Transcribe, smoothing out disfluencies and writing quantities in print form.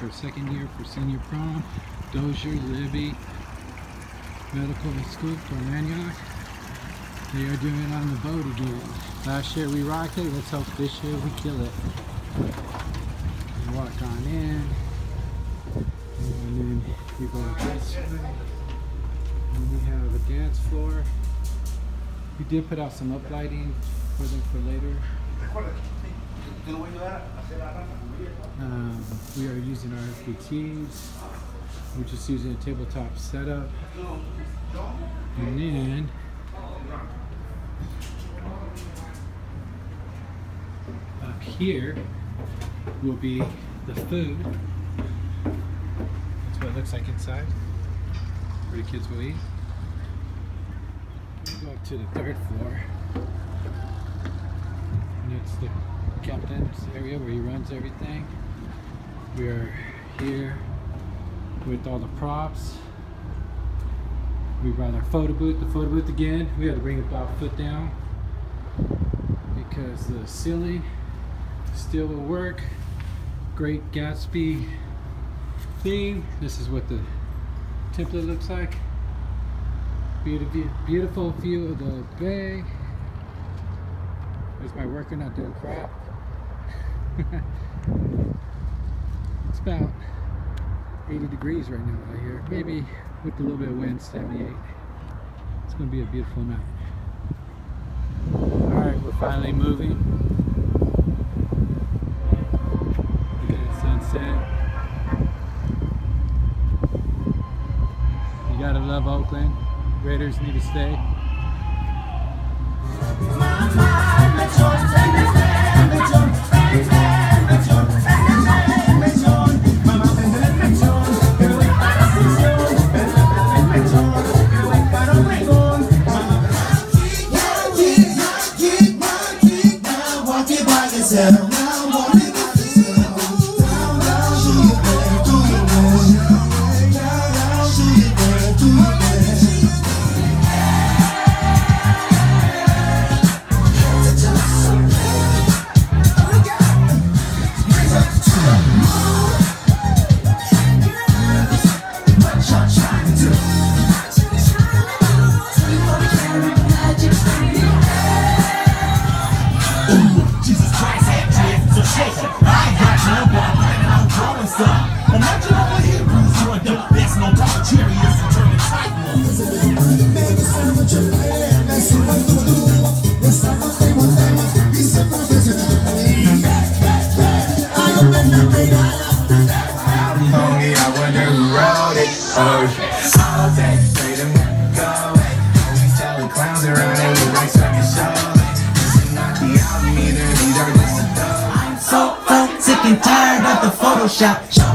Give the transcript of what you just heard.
for second year for senior prom. Dozier, Libby, Medical and Scoop from Antioch. They are doing it on the boat again. Last year we rocked it. Let's hope this year we kill it. Walk on in. And then we go this way. And we have a dance floor. We did put out some up lighting for them for later. We are using our FPTs. We're just using a tabletop setup. And then up here will be the food. That's what it looks like inside, where the kids will eat. We'll go up to the third floor. And it's the captain's area where he runs everything. We are here with all the props. We brought our photo booth, the photo booth again. We had to bring it about a foot down because the ceiling still will work. Great Gatsby theme. This is what the template looks like. Beautiful view of the bay. There's my worker not doing crap. It's about 80 degrees right now out here. Maybe with a little bit of wind, 78. It's going to be a beautiful night. Alright, we're finally moving. Look at the sunset. You gotta love Oakland. Raiders need to stay. I'm so sick and tired of the Photoshop.